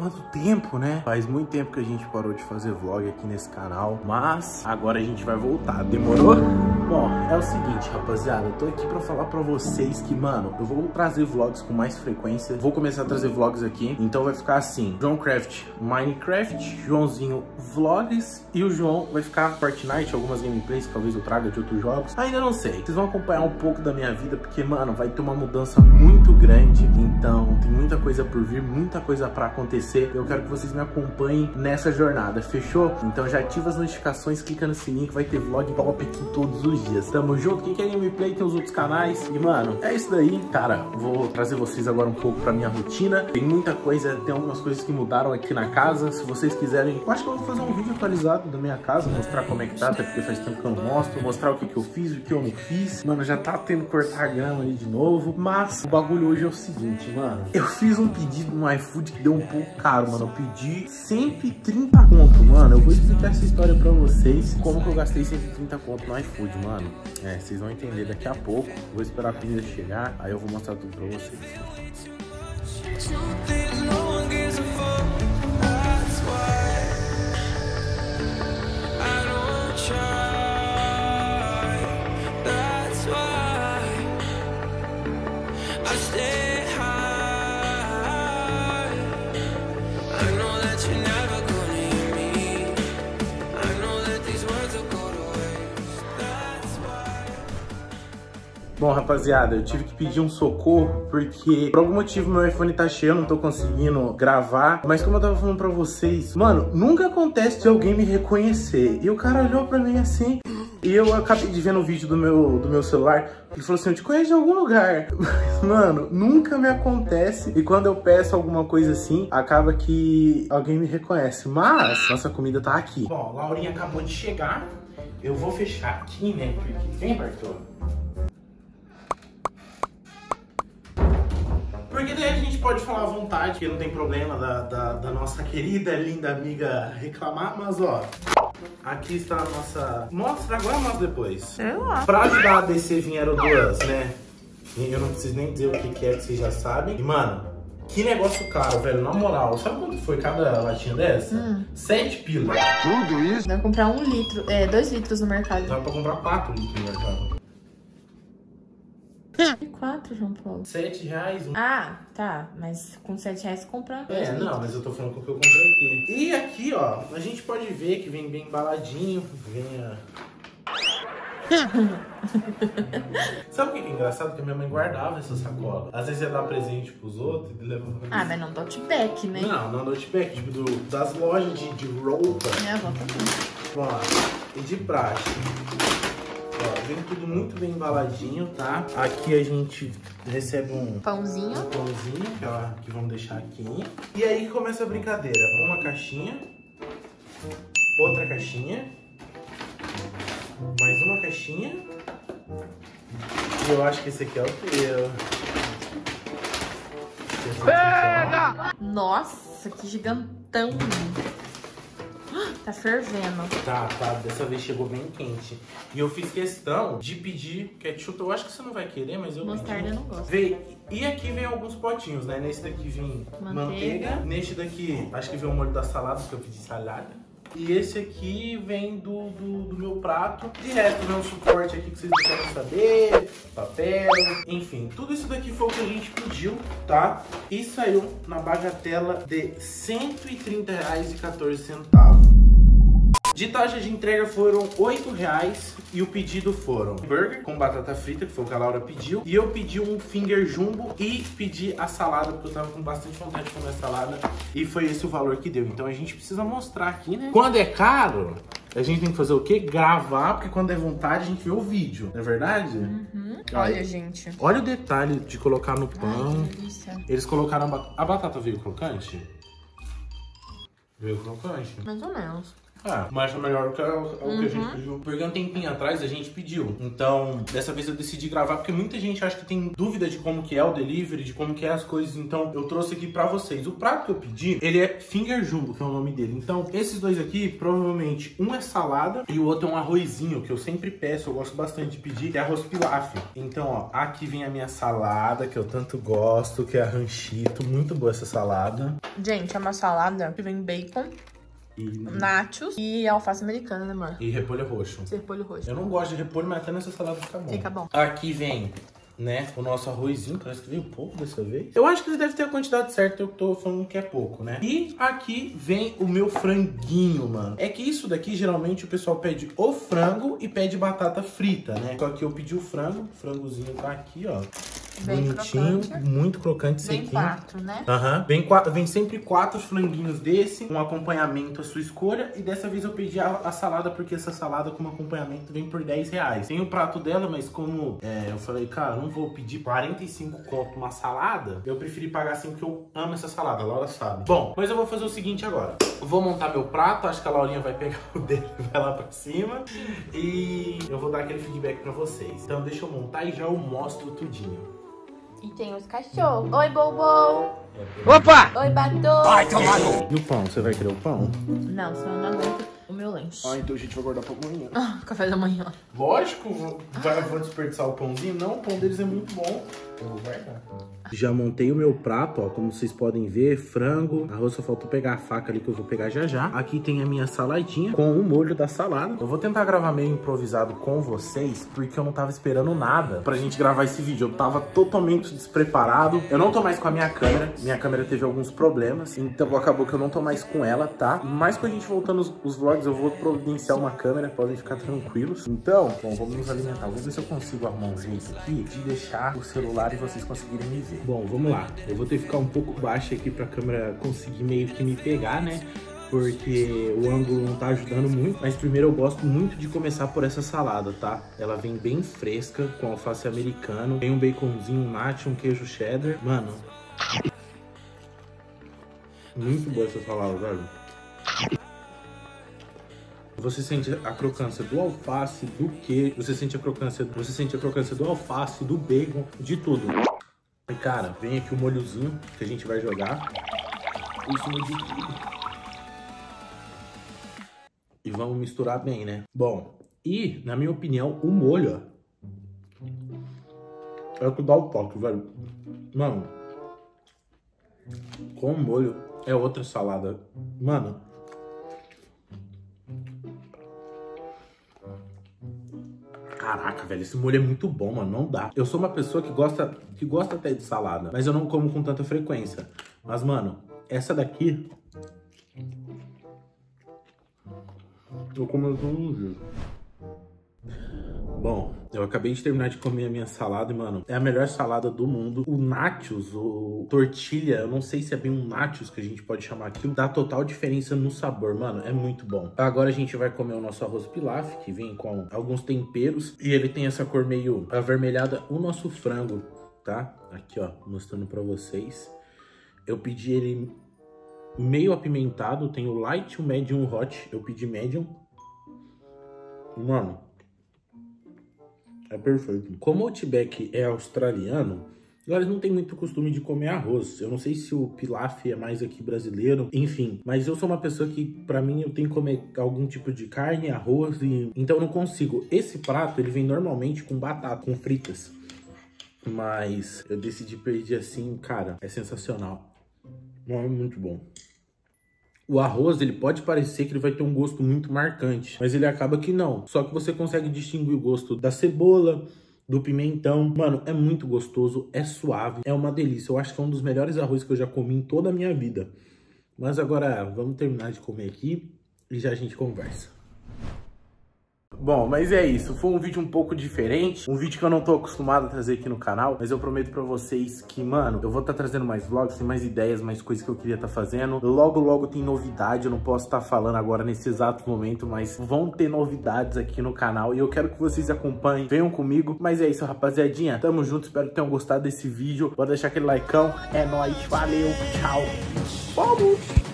quanto tempo, né? Faz muito tempo que a gente parou de fazer vlog aqui nesse canal, mas agora a gente vai voltar, demorou? Bom, é o seguinte, rapaziada, eu tô aqui pra falar pra vocês que, mano, eu vou trazer vlogs com mais frequência, vou começar a trazer vlogs aqui, então vai ficar assim, João Craft Minecraft, Joãozinho Vlogs e o João vai ficar Fortnite, algumas gameplays que talvez eu traga de outros jogos, ainda não sei, vocês vão acompanhar um pouco da minha vida, porque, mano, vai ter uma mudança muito grande, então tem muita coisa por vir, muita coisa pra acontecer, eu quero que vocês me acompanhem nessa jornada, fechou? Então já ativa as notificações, clica no sininho que vai ter vlog top aqui todos os dias. Tamo junto, quem quer gameplay tem os outros canais. E, mano, é isso daí. Cara, vou trazer vocês agora um pouco pra minha rotina. Tem muita coisa, tem algumas coisas que mudaram aqui na casa. Se vocês quiserem, eu acho que eu vou fazer um vídeo atualizado da minha casa, mostrar como é que tá, até porque faz tempo que eu não mostro, mostrar o que eu fiz, o que eu não fiz. Mano, já tá tendo que cortar grama ali de novo. Mas o bagulho hoje é o seguinte, mano. Eu fiz um pedido no iFood que deu um pouco caro, mano. Eu pedi 130 conto, mano. Eu vou explicar essa história pra vocês, como que eu gastei 130 conto no iFood, mano. É, vocês vão entender daqui a pouco. Vou esperar a comida chegar, aí eu vou mostrar tudo pra vocês. Bom, rapaziada, eu tive que pedir um socorro porque por algum motivo meu iPhone tá cheio, eu não tô conseguindo gravar. Mas como eu tava falando pra vocês, mano, nunca acontece de alguém me reconhecer. E o cara olhou pra mim assim, e eu acabei de ver no vídeo do meu celular, ele falou assim, eu te conheço de algum lugar. Mas, mano, nunca me acontece. E quando eu peço alguma coisa assim, acaba que alguém me reconhece. Mas nossa comida tá aqui. Bom, a Laurinha acabou de chegar. Eu vou fechar aqui, né? Porque... Vem, Bartô. Porque daí a gente pode falar à vontade, que não tem problema da nossa querida, linda amiga reclamar, mas ó, aqui está a nossa... Mostra agora ou mostra depois? Sei lá. Pra ajudar a descer vieram duas, né? Eu não preciso nem dizer o que é, que vocês já sabem. E, mano, que negócio caro, velho, na moral. Sabe quanto foi cada latinha dessa? 7 pila. Tudo isso? Dá pra comprar 1 litro, 2 litros no mercado. Dá pra comprar 4 litros no mercado. 4, João Paulo. 7 reais. Ah, tá. Mas com 7 reais compra. É, não, mas eu tô falando com o que eu comprei aqui. E aqui, ó, a gente pode ver que vem bem embaladinho. Vem a... Sabe o que é engraçado? Que a minha mãe guardava essa sacola. Às vezes ia dar presente pros outros e levava pra Ah, mas não tote bag, né? Não tote bag, tipo das lojas de roupa. Minha avó também. Ó, e de praxe. Ó, vem tudo muito bem embaladinho, tá? Aqui a gente recebe um pãozinho, que vamos deixar aqui. E aí começa a brincadeira. Uma caixinha, outra caixinha, mais uma caixinha. E eu acho que esse aqui é o teu. Pega! Nossa, que gigantão! Tá fervendo. Tá. Dessa vez chegou bem quente. E eu fiz questão de pedir ketchup. Eu acho que você não vai querer, mas eu mostarda eu não gosto. E aqui vem alguns potinhos, né? Nesse daqui vem manteiga. Neste daqui, acho que vem o molho da salada, porque eu pedi salada. E esse aqui vem do meu prato. De resto, vem um suporte aqui que vocês não querem saber. Papel, enfim. Tudo isso daqui foi o que a gente pediu, tá? E saiu na bagatela de R$ 130,14. De taxa de entrega foram R$8 e o pedido foram burger com batata frita, que foi o que a Laura pediu. E eu pedi um finger jumbo e pedi a salada, porque eu tava com bastante vontade de comer salada. E foi esse o valor que deu. Então a gente precisa mostrar aqui, né? Quando é caro, a gente tem que fazer o quê? Gravar, porque quando é vontade a gente vê o vídeo, não é verdade? Uhum. Olha, gente. Olha o detalhe de colocar no pão. Ai, que delícia. Eles colocaram a batata veio crocante? Veio crocante? Mais ou menos. Ah, mas é melhor do que o que a gente pediu. Porque um tempinho atrás a gente pediu. Então, dessa vez eu decidi gravar, porque muita gente acha que tem dúvida de como que é o delivery, de como que é as coisas. Então, eu trouxe aqui pra vocês. O prato que eu pedi, ele é Finger Jumbo, que é o nome dele. Então, esses dois aqui, provavelmente, um é salada e o outro é um arrozinho, que eu sempre peço, eu gosto bastante de pedir, que é arroz pilaf. Então, ó, aqui vem a minha salada, que eu tanto gosto, que é a ranchito. Muito boa essa salada. Gente, é uma salada que vem bacon, nachos e alface americana, né, amor? E repolho roxo. Repolho roxo. Eu não gosto de repolho, mas até nessa salada fica bom. Fica bom. Aqui vem, né, o nosso arrozinho. Parece que veio pouco dessa vez. Eu acho que ele deve ter a quantidade certa, eu tô falando que é pouco, né? E aqui vem o meu franguinho, mano. É que isso daqui, geralmente, o pessoal pede o frango e pede batata frita, né? Só que eu pedi o frango. O frangozinho tá aqui, ó. Bem bonitinho, crocante. Muito crocante, Vem sequinho. 4, né? Vem sempre 4 franguinhos desse, um acompanhamento à sua escolha. E dessa vez eu pedi a salada, porque essa salada com acompanhamento vem por R$10. Tem o prato dela, mas como eu falei, cara, não vou pedir 45 conto uma salada, eu preferi pagar assim, porque eu amo essa salada, a Laura sabe. Bom, mas eu vou fazer o seguinte agora. Eu vou montar meu prato, acho que a Laurinha vai pegar o dele e vai lá pra cima. E eu vou dar aquele feedback pra vocês. Então deixa eu montar e já eu mostro tudinho. E tem os cachorros. Oi, Bobo! Opa! Oi, Batom! Vai tomar no... E o pão? Você vai querer o pão? Não, senão eu não aguento o meu lanche. Ah, então a gente vai guardar pra amanhã. Café da manhã. Lógico, vou desperdiçar o pãozinho. Não, o pão deles é muito bom. Eu vou guardar. Já montei o meu prato, ó, como vocês podem ver, frango, arroz, só faltou pegar a faca ali que eu vou pegar já já. Aqui tem a minha saladinha com o molho da salada. Eu vou tentar gravar meio improvisado com vocês, porque eu não tava esperando nada pra gente gravar esse vídeo. Eu tava totalmente despreparado. Eu não tô mais com a minha câmera teve alguns problemas, então acabou que eu não tô mais com ela, tá? Mas com a gente voltando os vlogs, eu vou providenciar uma câmera, podem ficar tranquilos. Então, bom, vamos nos alimentar. Vou ver se eu consigo arrumar um jeito aqui de deixar o celular e vocês conseguirem me ver. Bom, vamos lá. Eu vou ter que ficar um pouco baixo aqui pra câmera conseguir meio que me pegar, né? Porque o ângulo não tá ajudando muito. Mas primeiro eu gosto muito de começar por essa salada, tá? Ela vem bem fresca, com alface americano. Tem um baconzinho, um nacho, um queijo cheddar. Mano, muito boa essa salada, velho. Você sente a crocância do alface, do queijo. Você sente a crocância do alface, do bacon, de tudo. E cara, vem aqui o molhozinho que a gente vai jogar em cima de tudo. E vamos misturar bem, né? Bom, e na minha opinião, o molho, ó, é o que dá o toque, velho. Mano, com o molho é outra salada. Mano, caraca, velho, esse molho é muito bom, mano, não dá. Eu sou uma pessoa que gosta até de salada, mas eu não como com tanta frequência. Mas, mano, essa daqui eu como todo um dia. Bom, eu acabei de terminar de comer a minha salada e, mano, é a melhor salada do mundo. O nachos, o tortilha, eu não sei se é bem um nachos que a gente pode chamar aquilo, dá total diferença no sabor, mano, é muito bom. Agora a gente vai comer o nosso arroz pilaf, que vem com alguns temperos, e ele tem essa cor meio avermelhada, o nosso frango, tá? Aqui, ó, mostrando pra vocês. Eu pedi ele meio apimentado, tem o light, o medium, o hot, eu pedi medium. Mano, é perfeito. Como o Outback é australiano, eles não têm muito costume de comer arroz. Eu não sei se o pilaf é mais aqui brasileiro, enfim. Mas eu sou uma pessoa que, pra mim, eu tenho que comer algum tipo de carne, arroz, e então eu não consigo. Esse prato, ele vem normalmente com batata, com fritas. Mas eu decidi pedir assim, cara, é sensacional. É muito bom. O arroz, ele pode parecer que ele vai ter um gosto muito marcante, mas ele acaba que não. Só que você consegue distinguir o gosto da cebola, do pimentão. Mano, é muito gostoso, é suave, é uma delícia. Eu acho que é um dos melhores arroz que eu já comi em toda a minha vida. Mas agora, vamos terminar de comer aqui e já a gente conversa. Bom, mas é isso, foi um vídeo um pouco diferente, um vídeo que eu não tô acostumado a trazer aqui no canal, mas eu prometo pra vocês que, mano, eu vou estar trazendo mais vlogs, tem mais ideias, mais coisas que eu queria estar fazendo. Logo tem novidade, eu não posso estar falando agora nesse exato momento, mas vão ter novidades aqui no canal e eu quero que vocês acompanhem, venham comigo. Mas é isso, rapaziadinha, tamo junto, espero que tenham gostado desse vídeo, bora deixar aquele likeão, é nóis, valeu, tchau, vamos!